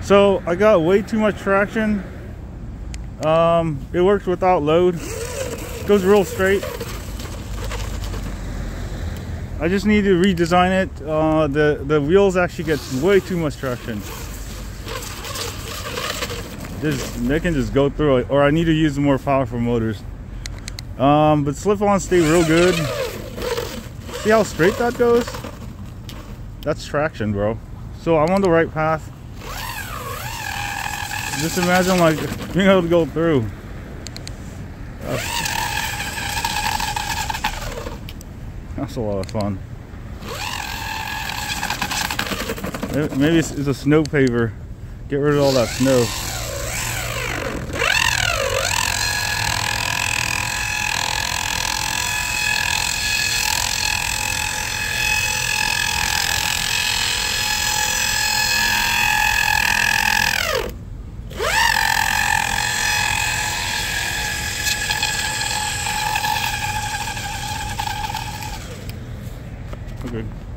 So I got way too much traction. It works without load. Goes real straight. I just need to redesign it. The wheels actually get way too much traction. They can just go through it, or I need to use more powerful motors. But slip-ons stay real good. See how straight that goes? That's traction, bro. So I'm on the right path. Just imagine like being able to go through. That's a lot of fun. Maybe it's a snow paver. Get rid of all that snow. Okay.